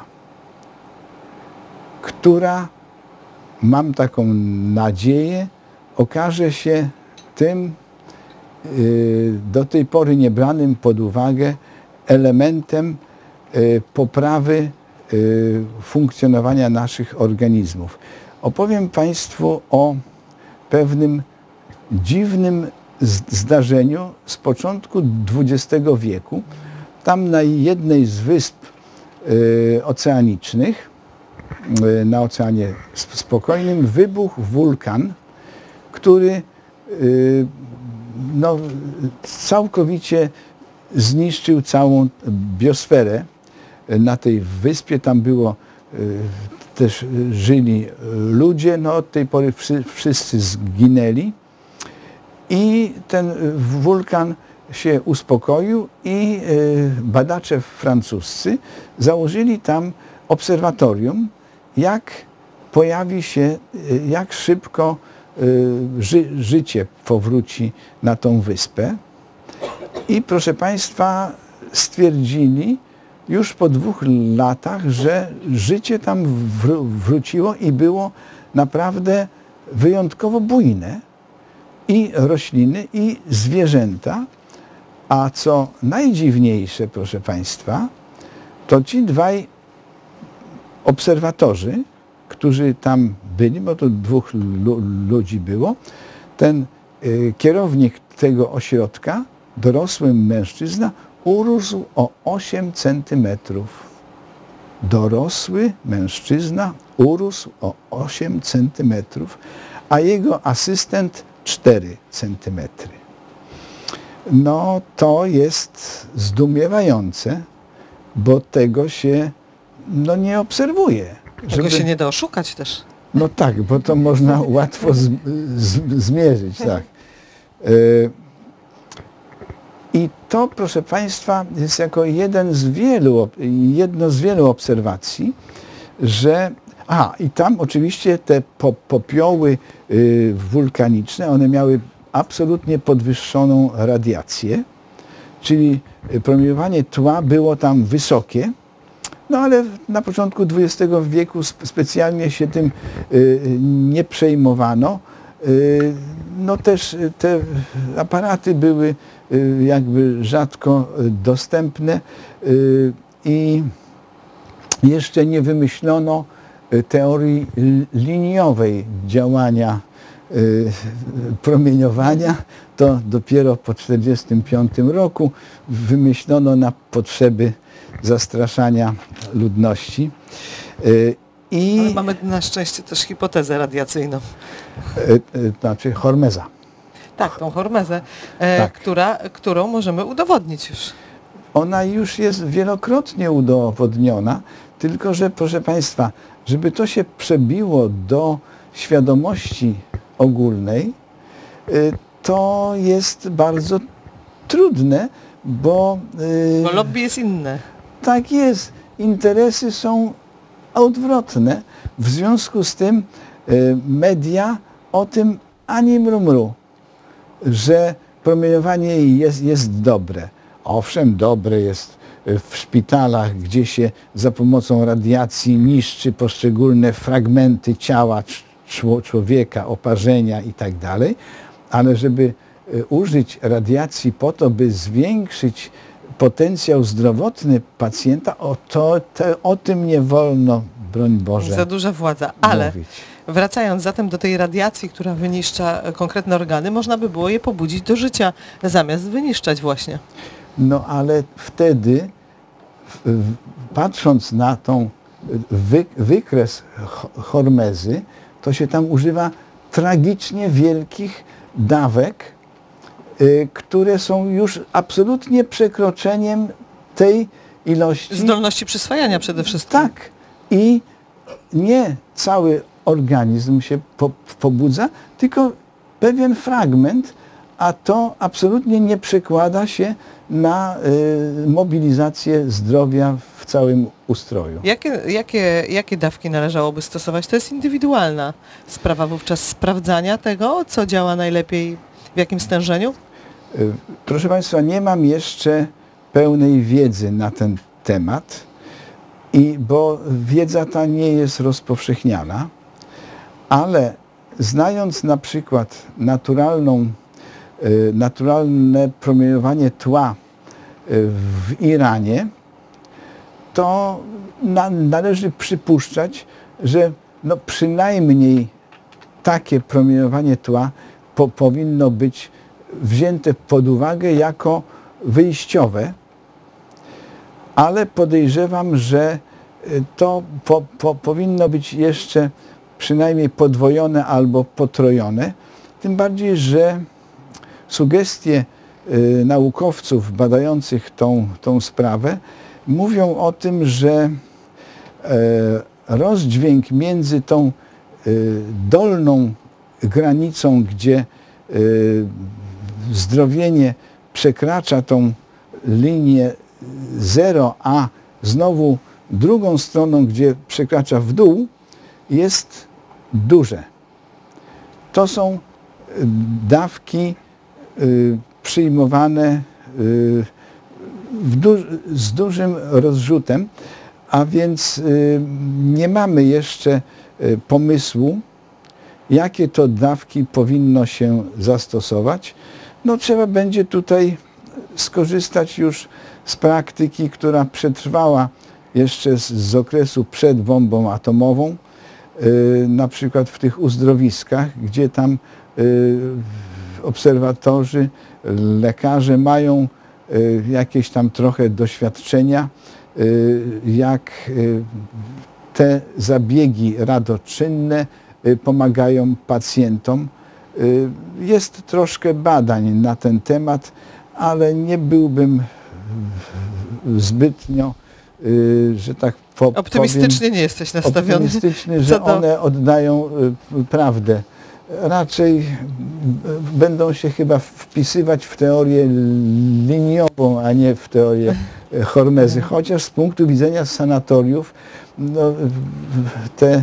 która, mam taką nadzieję, okaże się tym yy, do tej pory niebranym pod uwagę elementem yy, poprawy yy, funkcjonowania naszych organizmów. Opowiem Państwu o pewnym dziwnym zdarzeniu z początku dwudziestego wieku. Tam na jednej z wysp y, oceanicznych, y, na Oceanie Spokojnym, wybuchł wulkan, który y, no, całkowicie zniszczył całą biosferę na tej wyspie. Tam było y, też żyli ludzie, no od tej pory wszy, wszyscy zginęli i ten wulkan się uspokoił i y, badacze francuscy założyli tam obserwatorium, jak pojawi się, y, jak szybko y, ży, życie powróci na tą wyspę. I proszę Państwa, stwierdzili już po dwóch latach, że życie tam wró wróciło i było naprawdę wyjątkowo bujne. I rośliny, i zwierzęta. A co najdziwniejsze, proszę Państwa, to ci dwaj obserwatorzy, którzy tam byli, bo to dwóch lu ludzi było, ten y, kierownik tego ośrodka, dorosły mężczyzna, urósł o osiem centymetrów. Dorosły mężczyzna urósł o osiem centymetrów, a jego asystent cztery centymetry. No to jest zdumiewające, bo tego się no, nie obserwuje. Tego Żeby... się nie da oszukać też. No tak, bo to można łatwo z, z, zmierzyć. Tak. Y I to, proszę Państwa, jest jako jeden z wielu, jedno z wielu obserwacji, że a, i tam oczywiście te po, popioły y, wulkaniczne, one miały absolutnie podwyższoną radiację, czyli promieniowanie tła było tam wysokie, no ale na początku dwudziestego wieku specjalnie się tym y, nie przejmowano. Y, no też te aparaty były y, jakby rzadko dostępne y, i jeszcze nie wymyślono teorii liniowej działania y, promieniowania. To dopiero po tysiąc dziewięćset czterdziestym piątym roku wymyślono na potrzeby zastraszania ludności. Y, i, Ale mamy na szczęście też hipotezę radiacyjną. Y, y, znaczy Hormeza. Tak, tą hormezę, e, Tak. która, którą możemy udowodnić już. Ona już jest wielokrotnie udowodniona, tylko że, proszę Państwa, żeby to się przebiło do świadomości ogólnej, to jest bardzo trudne, bo... Bo lobby jest inne. Tak jest. Interesy są odwrotne. W związku z tym media o tym ani mrumru, że promieniowanie jest, jest dobre. Owszem, dobre jest w szpitalach, gdzie się za pomocą radiacji niszczy poszczególne fragmenty ciała człowieka, oparzenia i tak dalej, ale żeby użyć radiacji po to, by zwiększyć potencjał zdrowotny pacjenta, o, to, te, o tym nie wolno, broń Boże, za duża władza. Ale mówić. Wracając zatem do tej radiacji, która wyniszcza konkretne organy, można by było je pobudzić do życia, zamiast wyniszczać właśnie. No ale wtedy, patrząc na tą wy, wykres hormezy, to się tam używa tragicznie wielkich dawek, y, które są już absolutnie przekroczeniem tej ilości. Zdolności przyswajania przede wszystkim. Tak. I nie cały organizm się po, pobudza, tylko pewien fragment, a to absolutnie nie przekłada się na y, mobilizację zdrowia w całym ustroju. Jakie, jakie, jakie dawki należałoby stosować? To jest indywidualna sprawa wówczas sprawdzania tego, co działa najlepiej, w jakim stężeniu? Y, proszę Państwa, nie mam jeszcze pełnej wiedzy na ten temat, i, bo wiedza ta nie jest rozpowszechniana, ale znając na przykład naturalną naturalne promieniowanie tła w Iranie, to na, należy przypuszczać, że no przynajmniej takie promieniowanie tła po, powinno być wzięte pod uwagę jako wyjściowe, ale podejrzewam, że to po, po, powinno być jeszcze przynajmniej podwojone albo potrojone, tym bardziej, że sugestie y, naukowców badających tą, tą sprawę mówią o tym, że e, rozdźwięk między tą y, dolną granicą, gdzie y, zdrowienie przekracza tą linię zero, a znowu drugą stroną, gdzie przekracza w dół, jest duże. To są dawki y, przyjmowane y, w du z dużym rozrzutem, a więc y, nie mamy jeszcze y, pomysłu, jakie to dawki powinno się zastosować. No, trzeba będzie tutaj skorzystać już z praktyki, która przetrwała jeszcze z, z okresu przed bombą atomową, yy, na przykład w tych uzdrowiskach, gdzie tam yy, obserwatorzy, lekarze mają yy, jakieś tam trochę doświadczenia, yy, jak yy, te zabiegi radoczynne yy, pomagają pacjentom. Yy, jest troszkę badań na ten temat, ale nie byłbym zbytnio, y, że tak po, optymistycznie powiem, nie jesteś nastawiony. Optymistyczny, że do... one oddają y, prawdę. Raczej y, będą się chyba wpisywać w teorię liniową, a nie w teorię hormezy. Chociaż z punktu widzenia sanatoriów no, te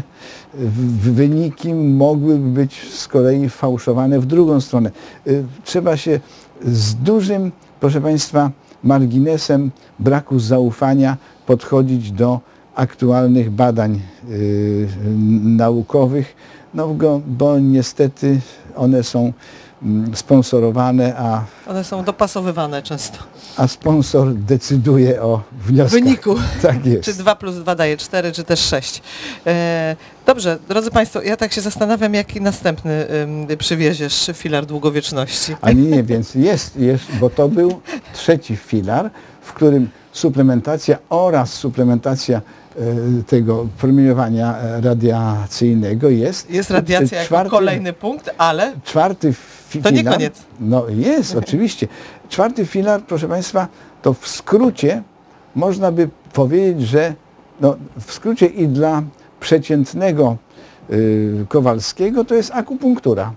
wyniki mogłyby być z kolei fałszowane w drugą stronę. Y, trzeba się z dużym, proszę Państwa, marginesem braku zaufania podchodzić do aktualnych badań yy, naukowych, no, bo, bo niestety one są mm, sponsorowane, a... One są dopasowywane często. A sponsor decyduje o wnioskach. Wyniku. Tak jest. Czy dwa plus dwa daje cztery, czy też sześć. E, dobrze, drodzy Państwo, ja tak się zastanawiam, jaki następny y, przywieziesz filar długowieczności. A nie, nie, więc jest, jest, bo to był trzeci filar, w którym suplementacja oraz suplementacja e, tego promieniowania radiacyjnego jest. Jest radiacja czwarty, jako kolejny punkt, ale czwarty fi to nie filar, koniec. No jest, oczywiście. Czwarty filar, proszę Państwa, to w skrócie można by powiedzieć, że no, w skrócie i dla przeciętnego y, Kowalskiego to jest akupunktura,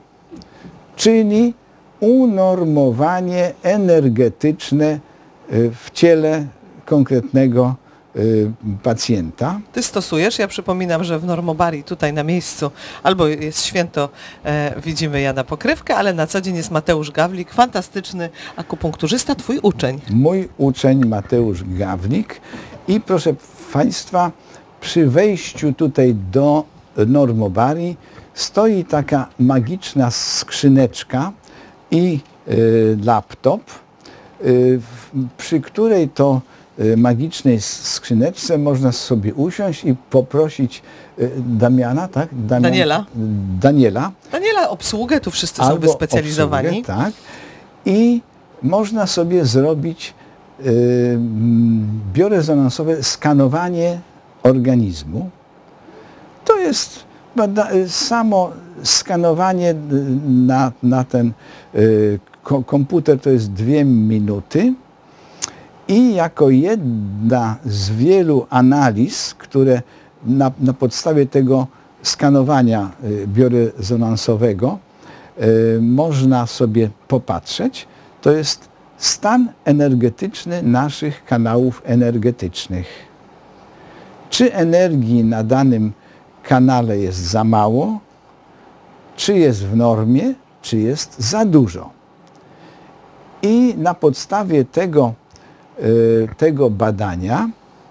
czyli unormowanie energetyczne y, w ciele konkretnego y, pacjenta. Ty stosujesz, ja przypominam, że w Normobarii tutaj na miejscu, albo jest święto, e, widzimy Jana Pokrywkę, ale na co dzień jest Mateusz Gawlik, fantastyczny akupunkturzysta, twój uczeń. Mój uczeń Mateusz Gawlik i proszę Państwa, przy wejściu tutaj do Normobarii stoi taka magiczna skrzyneczka i y, laptop, y, przy której to y, magicznej skrzyneczce można sobie usiąść i poprosić y, Damiana, tak? Damian, Daniela. Daniela. Daniela, obsługę, tu wszyscy są Albo wyspecjalizowani. Obsługę, tak. I można sobie zrobić y, biorezonansowe skanowanie organizmu. To jest samo skanowanie na, na ten y, ko komputer to jest dwie minuty i jako jedna z wielu analiz, które na, na podstawie tego skanowania y, biorezonansowego y, można sobie popatrzeć, to jest stan energetyczny naszych kanałów energetycznych. Czy energii na danym kanale jest za mało, czy jest w normie, czy jest za dużo. I na podstawie tego, y, tego badania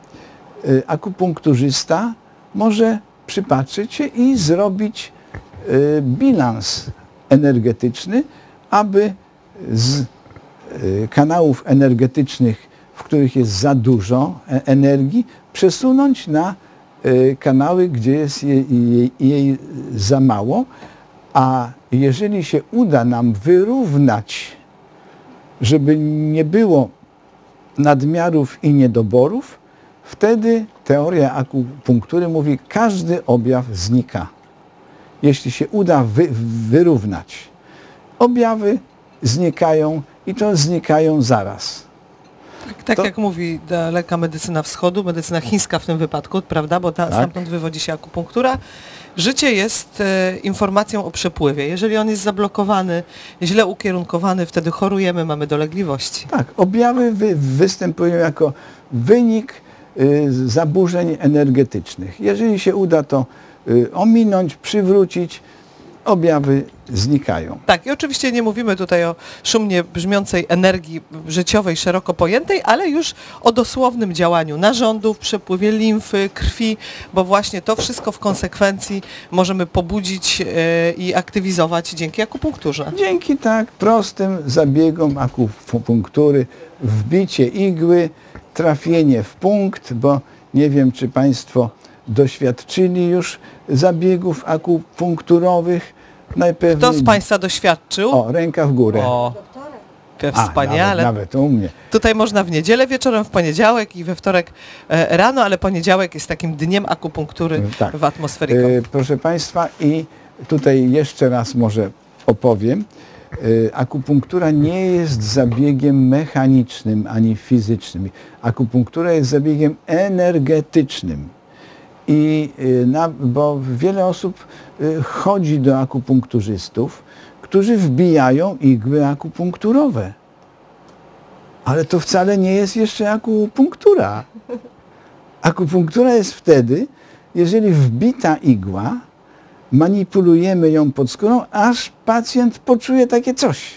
y, akupunkturzysta może przypatrzyć się i zrobić y, bilans energetyczny, aby z y, kanałów energetycznych, w których jest za dużo e energii, przesunąć na y, kanały, gdzie jest jej, jej, jej za mało. A jeżeli się uda nam wyrównać, żeby nie było nadmiarów i niedoborów, wtedy teoria akupunktury mówi, każdy objaw znika. Jeśli się uda wy, wyrównać, objawy znikają i to znikają zaraz. Tak, tak To- jak mówi daleka medycyna wschodu, medycyna chińska w tym wypadku, prawda, bo ta, Tak. stamtąd wywodzi się akupunktura. Życie jest e, informacją o przepływie. Jeżeli on jest zablokowany, źle ukierunkowany, wtedy chorujemy, mamy dolegliwości. Tak, objawy wy, występują jako wynik y, zaburzeń energetycznych. Jeżeli się uda to y, ominąć, przywrócić, objawy znikają. Tak, i oczywiście nie mówimy tutaj o szumnie brzmiącej energii życiowej, szeroko pojętej, ale już o dosłownym działaniu narządów, przepływie limfy, krwi, bo właśnie to wszystko w konsekwencji możemy pobudzić e, i aktywizować dzięki akupunkturze. Dzięki tak prostym zabiegom akupunktury, wbicie igły, trafienie w punkt, bo nie wiem, czy Państwo doświadczyli już zabiegów akupunkturowych. Najpewniej... Kto z Państwa doświadczył? O, ręka w górę. O, to A, wspaniale. Nawet, nawet u mnie. Tutaj można w niedzielę wieczorem, w poniedziałek i we wtorek e, rano, ale poniedziałek jest takim dniem akupunktury Tak. w atmosferyku. E, proszę Państwa, i tutaj jeszcze raz może opowiem. E, akupunktura nie jest zabiegiem mechanicznym ani fizycznym. Akupunktura jest zabiegiem energetycznym. I y, na, bo wiele osób y, chodzi do akupunkturzystów, którzy wbijają igły akupunkturowe. Ale to wcale nie jest jeszcze akupunktura. Akupunktura jest wtedy, jeżeli wbita igła, manipulujemy ją pod skórą, aż pacjent poczuje takie coś.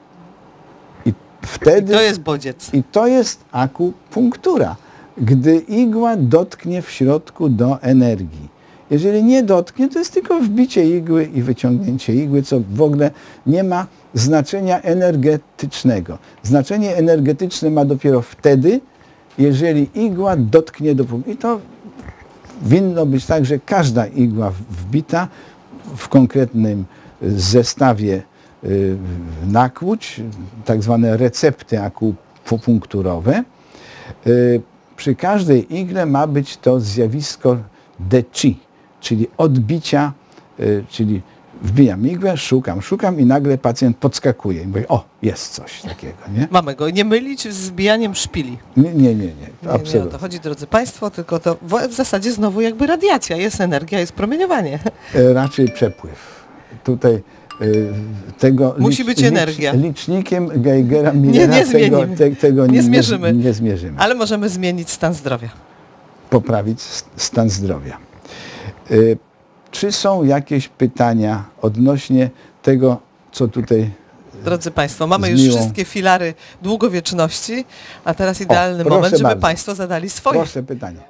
I wtedy... To jest bodziec. I to jest akupunktura, gdy igła dotknie w środku do energii. Jeżeli nie dotknie, to jest tylko wbicie igły i wyciągnięcie igły, co w ogóle nie ma znaczenia energetycznego. Znaczenie energetyczne ma dopiero wtedy, jeżeli igła dotknie do punktu. I to winno być tak, że każda igła wbita w konkretnym zestawie y, nakłuć, tak zwane recepty akupunkturowe. Y, przy każdej igle ma być to zjawisko de chi, czyli odbicia, y, czyli wbijam igłę, szukam, szukam i nagle pacjent podskakuje i mówi, o, jest coś takiego, nie? Mamy go nie mylić z zbijaniem szpili. Nie, nie, nie, nie, Nie, nie o absolutnie. to chodzi, drodzy Państwo, tylko to w, w zasadzie znowu jakby radiacja, jest energia, jest promieniowanie. E, Raczej przepływ. Tutaj e, tego Musi być energia. licznikiem Geigera Millera nie tego, zmienimy. te, tego Nie zmierzymy. Nie, nie zmierzymy. Ale możemy zmienić stan zdrowia. Poprawić s- stan zdrowia. E, Czy są jakieś pytania odnośnie tego, co tutaj... Drodzy Państwo, mamy Z już miłą- wszystkie filary długowieczności, a teraz idealny proszę moment, żeby bardzo. Państwo zadali swoje. Proszę pytanie.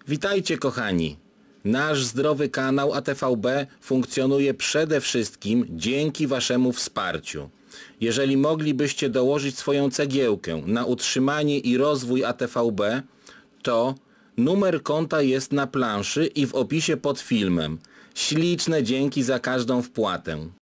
Witajcie kochani! Nasz zdrowy kanał A T V B funkcjonuje przede wszystkim dzięki waszemu wsparciu. Jeżeli moglibyście dołożyć swoją cegiełkę na utrzymanie i rozwój A T V B, to numer konta jest na planszy i w opisie pod filmem. Śliczne dzięki za każdą wpłatę.